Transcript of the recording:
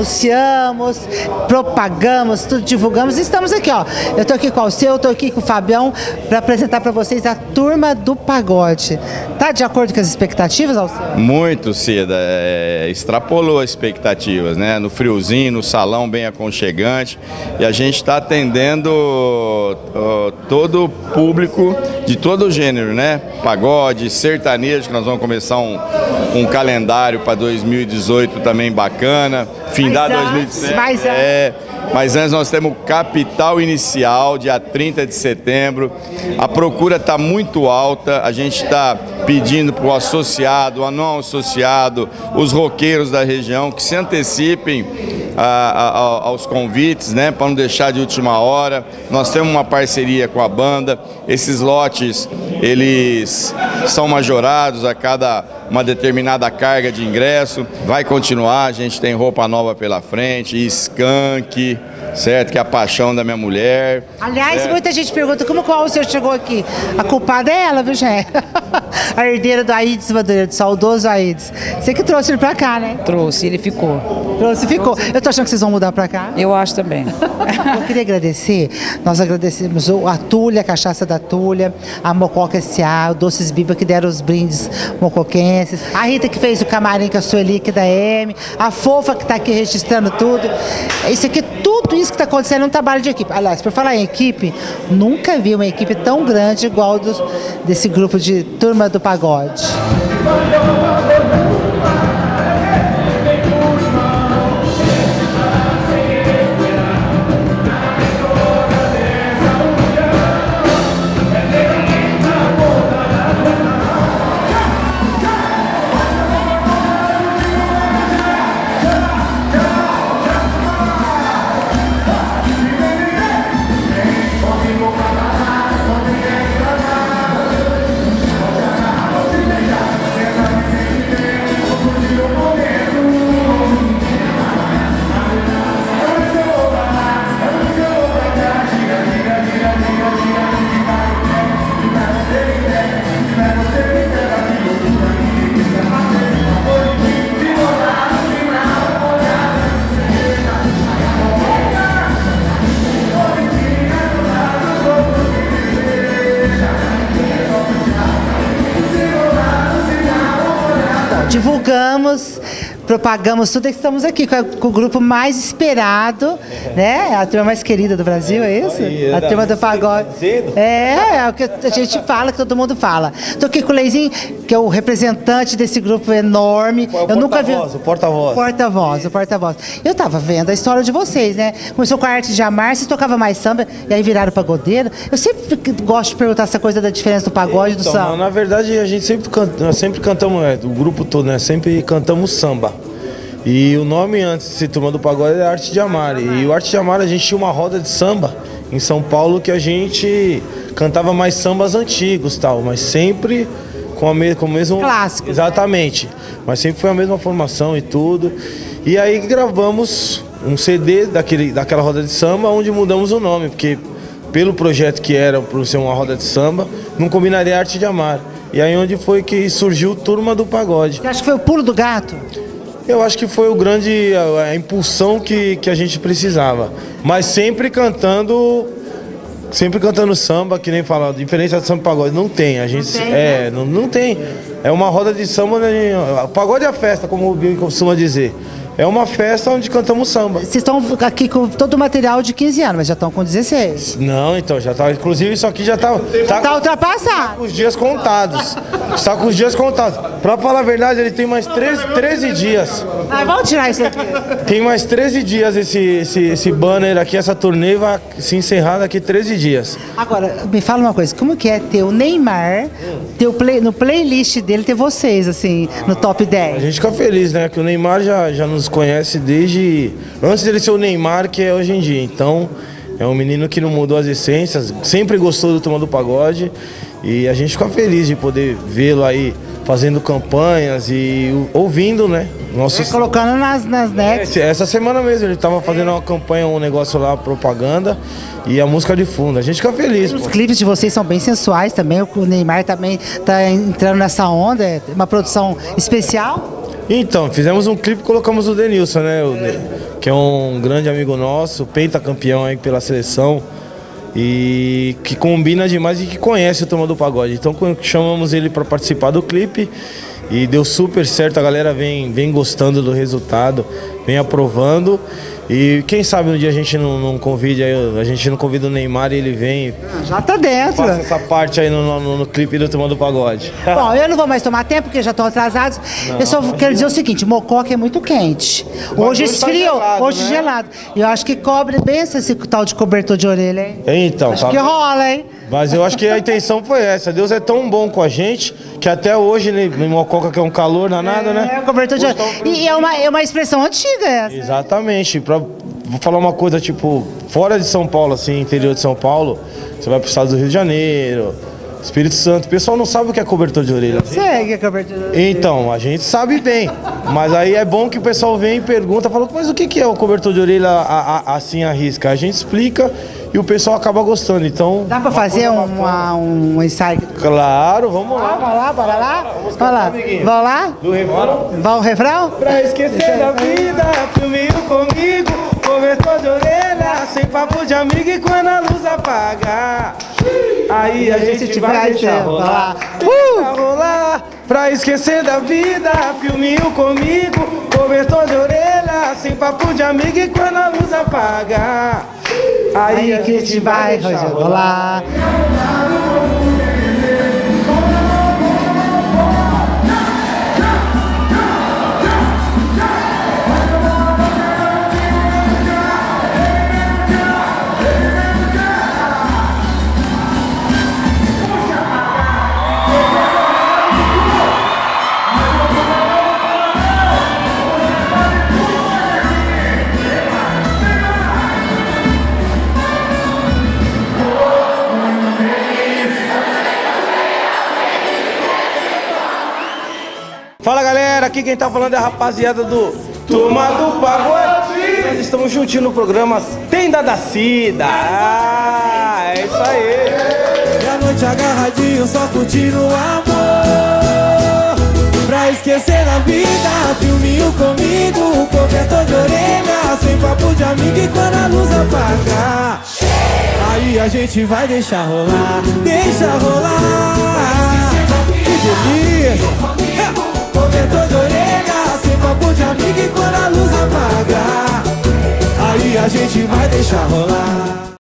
anunciamos, propagamos, tudo divulgamos. Estamos aqui, ó. Eu tô aqui com o Alceu, tô aqui com o Fabião para apresentar para vocês a Turma do Pagode. Tá de acordo com as expectativas, Alceu? Muito, Cida. Extrapolou as expectativas, né? No friozinho, no salão bem aconchegante. E a gente está atendendo todo o público de todo o gênero, né? Pagode, sertanejo, que nós vamos começar um calendário para 2018 também bacana. Findar 2017. Mas antes nós temos o Capital Inicial, dia 30 de setembro. A procura está muito alta, a gente está pedindo para o associado, o não associado, os roqueiros da região que se antecipem aos convites, né, para não deixar de última hora. Nós temos uma parceria com a banda, esses lotes, eles são majorados a cada uma determinada carga de ingresso. Vai continuar, a gente tem roupa nova pela frente, skunk, certo? Que é a paixão da minha mulher. Aliás, muita gente pergunta como que o Alceu chegou aqui. A culpada é ela, viu, Jé? A herdeira do Aídes Madureira, do saudoso Aídes. Você que trouxe ele pra cá, né? Trouxe, ele ficou. Trouxe, ficou. Eu tô achando que vocês vão mudar pra cá. Eu acho também. Eu queria agradecer, nós agradecemos a Túlia, a Cachaça da Túlia, a Mococa S.A., o Doces Biba, que deram os brindes mocoquenses, a Rita que fez o camarim com a Sueli, que é da M, a Fofa que tá aqui registrando tudo. Isso aqui, tudo isso que está acontecendo é um trabalho de equipe. Aliás, por falar em equipe, nunca vi uma equipe tão grande igual desse grupo de Turma do Pagode. Divulgamos, propagamos tudo, e estamos aqui com o grupo mais esperado, né? A turma mais querida do Brasil, é isso? A Turma do Pagode. É o que a gente fala, que todo mundo fala. Estou aqui com o Leizinho, que é o representante desse grupo enorme. Eu nunca vi. O porta-voz. O porta-voz. Eu estava vendo a história de vocês, né? Começou com a Arte de Amar, vocês tocavam mais samba e aí viraram pagodeiro. Eu sempre gosto de perguntar essa coisa da diferença do pagode e do samba. Na verdade, a gente nós sempre cantamos, o grupo todo, né? Sempre cantamos samba. E o nome antes de ser Turma do Pagode é Arte de Amar. E o Arte de Amar, a gente tinha uma roda de samba em São Paulo que a gente cantava mais sambas antigos, tal, mas sempre com o mesmo clássico. Exatamente. Mas sempre foi a mesma formação e tudo. E aí gravamos um CD daquela roda de samba onde mudamos o nome, porque pelo projeto que era por ser uma roda de samba, não combinaria Arte de Amar. E aí onde foi que surgiu Turma do Pagode. Você acha que foi o pulo do gato? Eu acho que foi a impulsão que a gente precisava. Mas sempre cantando samba, que nem fala, diferença de samba e pagode. Não tem, a gente não tem. É uma roda de samba, né? O pagode é a festa, como o Bill costuma dizer. É uma festa onde cantamos samba. Vocês estão aqui com todo o material de 15 anos, mas já estão com 16. Não, então, já tá. Inclusive, isso aqui já tá. Tá ultrapassado. Tá com os dias contados. Está com os dias contados. Pra falar a verdade, ele tem mais 13 dias. Ah, vamos tirar isso aqui. Tem mais 13 dias esse banner aqui, essa turnê vai se encerrar daqui 13 dias. Agora, me fala uma coisa, como que é ter o Neymar, no playlist dele, ter vocês, assim, no top 10? A gente fica feliz, né? Que o Neymar já nos conhece desde antes dele ser o Neymar que é hoje em dia. Então, é um menino que não mudou as essências, sempre gostou do Turma do Pagode e a gente fica feliz de poder vê-lo aí fazendo campanhas e ouvindo, né? Colocando nas necks. Essa semana mesmo ele estava fazendo uma campanha, um negócio lá, propaganda e a música de fundo. A gente fica feliz. Os clipes de vocês são bem sensuais também. O Neymar também está entrando nessa onda. É uma produção especial. Então, fizemos um clipe e colocamos o Denilson, né? que é um grande amigo nosso, pentacampeão aí pela seleção. E que combina demais e que conhece o Turma do Pagode. Então chamamos ele para participar do clipe e deu super certo, a galera vem gostando do resultado, vem aprovando. E quem sabe um dia a gente não convida, a gente não convida o Neymar e ele vem. Já tá dentro. Faça essa parte aí no clipe do Turma do Pagode. Bom, eu não vou mais tomar tempo porque já estão atrasados. Eu só quero dizer o seguinte, Mococa é muito quente. Hoje esfriou, tá gelado, hoje né? gelado. E eu acho que cobre bem esse tal de cobertor de orelha, hein? Então, Acho que rola, hein? Mas eu acho que a intenção foi essa. Deus é tão bom com a gente que até hoje, em Mococa, que é um calor danado, né? É, cobertor de orelha. E é uma expressão antiga essa. Exatamente. Vou falar uma coisa, tipo, fora de São Paulo, assim, interior de São Paulo, você vai pro estado do Rio de Janeiro, Espírito Santo, o pessoal não sabe o que é cobertor de orelha. Segue a cobertura de orelha. Então, a gente sabe bem, mas aí é bom que o pessoal vem e pergunta, fala, mas o que é o cobertor de orelha assim à risca? A gente explica e o pessoal acaba gostando, então... Dá pra fazer um ensaio? Claro, vamos lá. Vamos lá, bora lá? Vamos lá. Vamos lá? Do refrão? Vai o refrão? Pra esquecer da vida, filminho comigo, cobertor de orelha, sem papo de amigo e quando a luz apagar, aí a gente vai deixar rolar. Deixa rolar. Pra esquecer da vida, filminho comigo, cobertor de orelha, sem papo de amigo e quando a luz apagar, aí a gente vai deixar rolar. Fala galera, aqui quem tá falando é a rapaziada do Turma do Pagode. Nós estamos juntinhos no programa Tenda da Cida. Ah, é isso aí. E a noite agarradinho, só curtindo o amor. Pra esquecer da vida, filminho comigo, cobertor de orelha, sem papo de amigo e quando a luz apagar, aí a gente vai deixar rolar, deixa rolar. Que delícia! Cobertor de orelha, sem papo de amigo e quando a luz apagar, aí a gente vai deixar rolar.